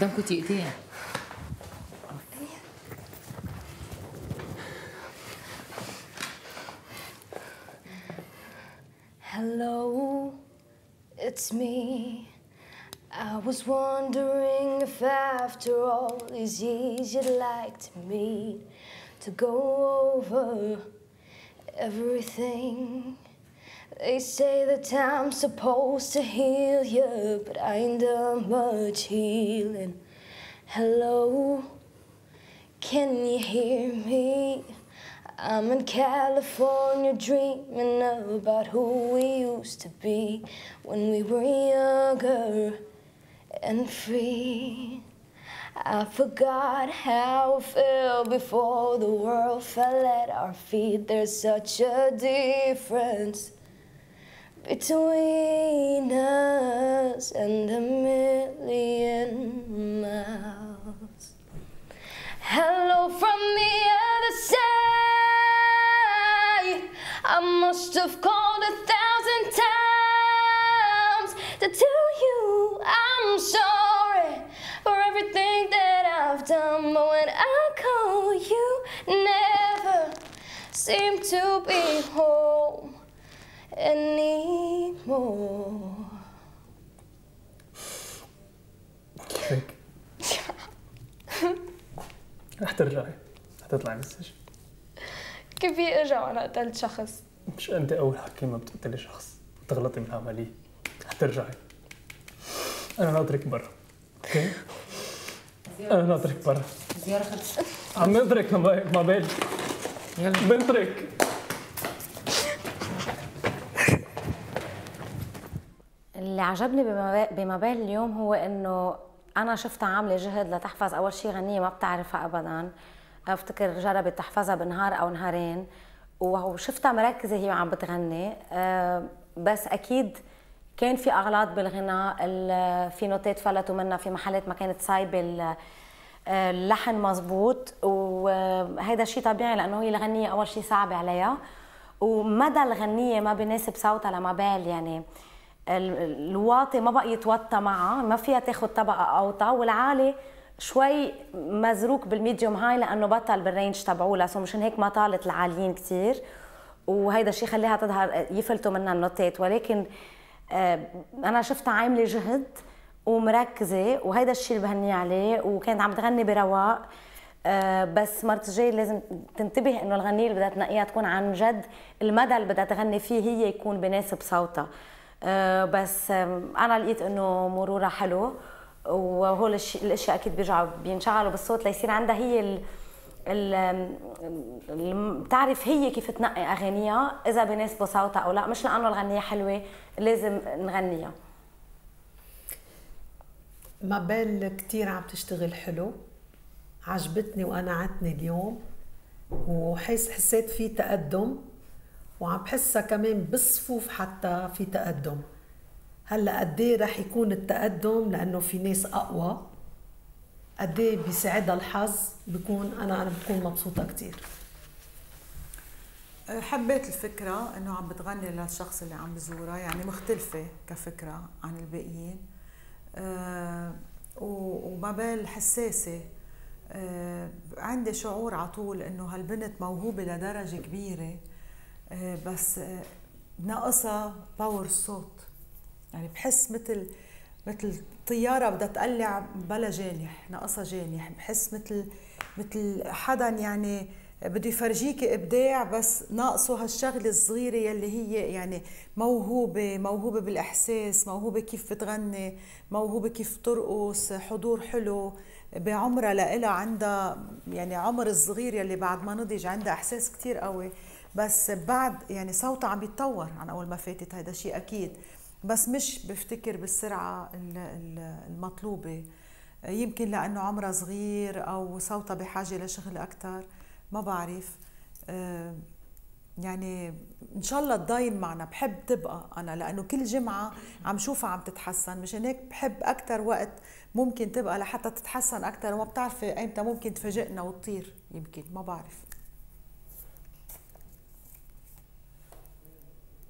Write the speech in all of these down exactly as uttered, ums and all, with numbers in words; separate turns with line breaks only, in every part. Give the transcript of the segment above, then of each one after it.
قدامكم دقيقتين.
Hello, it's me. I was wondering if after all these years you'd like to meet, to go over everything. They say that time's supposed to heal you, but I ain't done much healing. Hello, can you hear me? I'm in California dreaming about who we used to be when we were younger and free. I forgot how it felt before the world fell at our feet. There's such a difference between us and a million miles. Hello from the other side. I must have called a thousand times to tell you I'm sorry for everything that I've done. But when I call, you never seem to be home anymore.
كيفك؟ رح ترجعي، رح تطلعي من السجن.
كيف ارجع وانا قتلت شخص؟
مش انت اول حكيمه بتقتلي شخص وتغلطي بالعمليه، رح ترجعي. انا ناطرك برا، اوكي؟ انا ناطرك برا.
زياره خلصت.
عم ناطرك ما بالي.
يلا
بنطرك.
اللي عجبني بمبال اليوم هو انه انا شفتها عامله جهد لتحفظ اول شيء غنيه ما بتعرفها ابدا. افتكر جربت تحفظها بنهار او نهارين وشفتها مركزه هي عم بتغني، بس اكيد كان في اغلاط بالغناء، في نوتات فلتوا منها، في محلات ما كانت سايبه اللحن مزبوط، وهذا شيء طبيعي لانه هي الغنيه اول شيء صعبه عليها، ومدى الغنيه ما بيناسب صوتها لمبال. يعني الواطي ما بقى يتوطى معها، ما فيها تاخذ طبقه اوطى، والعالي شوي مزروك بالميديوم هاي لانه بطل بالرينج تبعولها، سو مشان هيك ما طالت العاليين كثير، وهيدا الشيء خليها تظهر يفلتوا منها النوتات. ولكن انا شفتها عامله جهد ومركزه، وهيدا الشيء اللي بهني عليه، وكانت عم تغني برواق. بس مرت الجاي لازم تنتبه انه الغنيه اللي بدها تنقيها تكون عن جد المدى اللي بدها تغني فيه هي يكون بناسب صوتها. بس انا لقيت انه مرورها حلو، وهول الاشياء اكيد بيرجعوا بينشغلوا بالصوت ليصير عندها هي ال ال بتعرف هي كيف تنقي اغانيها اذا بيناسبوا صوتها او لا، مش لانه الغنيه حلوه لازم نغنيها.
مبال كثير عم تشتغل حلو، عجبتني وقنعتني اليوم، وحس حسيت في تقدم، وعم بحسها كمان بالصفوف حتى في تقدم. هلا قد ايه رح يكون التقدم لانه في ناس اقوى، قد ايه بيساعدها الحظ، بكون انا انا بكون مبسوطه كثير.
حبيت الفكره انه عم بتغني للشخص اللي عم بزورها، يعني مختلفه كفكره عن الباقيين. أه ومبال حساسه. أه عندي شعور على طول انه هالبنت موهوبه لدرجه كبيره، أه بس أه ناقصها باور الصوت. يعني بحس مثل مثل طياره بدها تقلع بلا جانح، ناقصها جانح. بحس مثل مثل حدا يعني بده يفرجيك ابداع بس ناقصه هالشغله الصغيره يلي هي يعني موهوبه، موهوبه بالاحساس، موهوبه كيف بتغني، موهوبه كيف ترقص، حضور حلو بعمرها لإلها، عندها يعني عمر الصغير يلي بعد ما نضج عندها احساس كثير قوي، بس بعد يعني صوتها عم يتطور عن اول ما فاتت، هذا شيء اكيد، بس مش بفتكر بالسرعه المطلوبه. يمكن لانه عمرها صغير او صوتها بحاجه لشغل اكثر، ما بعرف. يعني ان شاء الله تضاين معنا، بحب تبقى انا لانه كل جمعه عم شوفها عم تتحسن، مشان هيك بحب اكثر وقت ممكن تبقى لحتى تتحسن اكثر، وما بتعرفي ايمتى ممكن تفاجئنا وتطير، يمكن ما بعرف.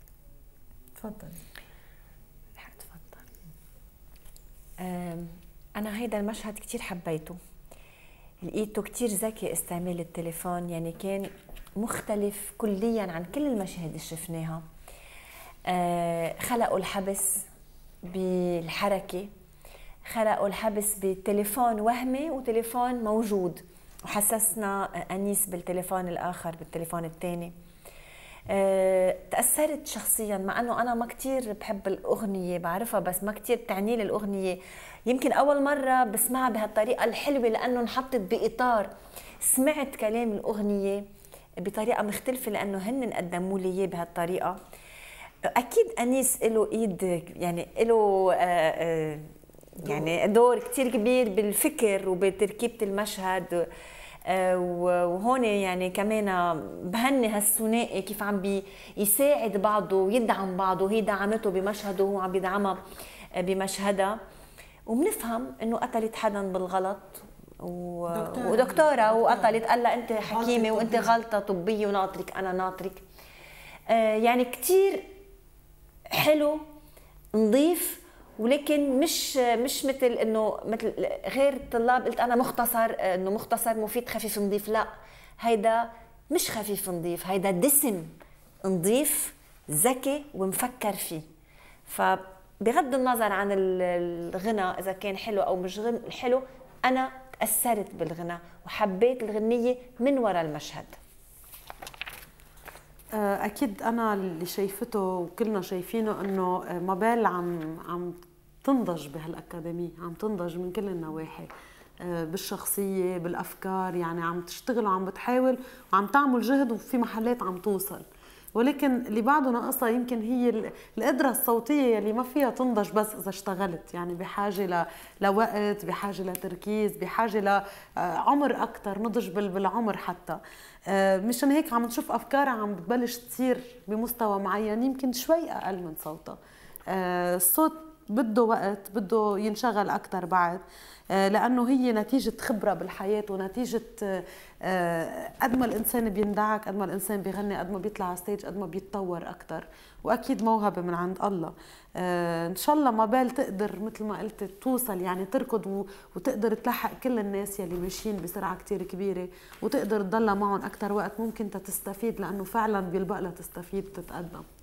تفضلي.
رح اتفضل.
أنا هيدا المشهد كتير حبيته، لقيته كتير ذكي استعمال التليفون، يعني كان مختلف كليا عن كل المشاهد اللي شفناها. آه خلقوا الحبس بالحركة، خلقوا الحبس بتليفون وهمي وتليفون موجود، وحسسنا أنيس بالتليفون الآخر بالتليفون الثاني. أه، تأثرت شخصيا، مع أنه أنا ما كتير بحب الأغنية، بعرفها بس ما كتير بتعني لي الأغنية. يمكن أول مرة بسمعها بهالطريقة الحلوة لأنه انحطت بإطار، سمعت كلام الأغنية بطريقة مختلفة لأنه هن قدموا لي إياه بهالطريقة. أكيد أنيس له إيد، يعني له أه أه يعني دور كتير كبير بالفكر وبتركيبة المشهد. وهون يعني كمان بهني هالثنائي كيف عم بيساعد بعضه ويدعم بعضه، وهي دعمته بمشهده وهو عم بيدعمها بمشهدها. وبنفهم انه قتلت حدا بالغلط و... ودكتوره وقتلت، قال لها انت حكيمه وانت غلطه طبيه وناطرك انا ناطرك. آه يعني كتير حلو نظيف، ولكن مش مش مثل انه مثل غير الطلاب قلت انا مختصر، انه مختصر مفيد خفيف نظيف. لا، هيدا مش خفيف نظيف، هيدا دسم نظيف ذكي ومفكر فيه. فبغض النظر عن الغنى اذا كان حلو او مش حلو، انا تاثرت بالغنى وحبيت الغنيه من وراء المشهد.
اكيد انا اللي شايفته وكلنا شايفينه انه مابيل عم عم تنضج بهالاكاديميه، عم تنضج من كل النواحي، بالشخصيه بالافكار، يعني عم تشتغل وعم بتحاول وعم تعمل جهد وفي محلات عم توصل. ولكن اللي بعده ناقصها يمكن هي القدره الصوتيه اللي ما فيها تنضج بس اذا اشتغلت، يعني بحاجه ل... لوقت، بحاجه لتركيز، بحاجه لعمر اكثر، نضج بالعمر حتى. مشان هيك عم نشوف افكارها عم بتبلش تصير بمستوى معين يمكن شوي اقل من صوتها. الصوت بده وقت، بده ينشغل اكثر بعد، لانه هي نتيجه خبره بالحياه، ونتيجه قد ما الانسان بيندعك، قد ما الانسان بيغني، قد ما بيطلع على ستيج، قد ما بيتطور اكثر. واكيد موهبه من عند الله. ان شاء الله مابيل تقدر مثل ما قلت توصل، يعني تركض وتقدر تلحق كل الناس يلي ماشيين بسرعه كثير كبيره، وتقدر تضلها معهم اكثر وقت ممكن تستفيد، لانه فعلا بيلبق لها تستفيد وتتقدم.